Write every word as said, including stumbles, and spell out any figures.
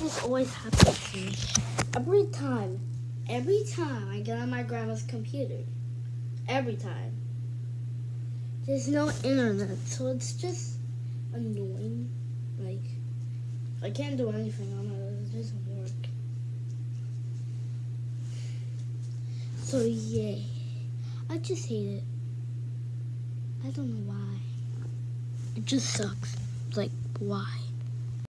this always happens to me. Every time, every time I get on my grandma's computer, every time, there's no internet, so it's just annoying. Like, I can't do anything on it. It doesn't work. So yay. I just hate it. I don't know why. It just sucks. Like, why?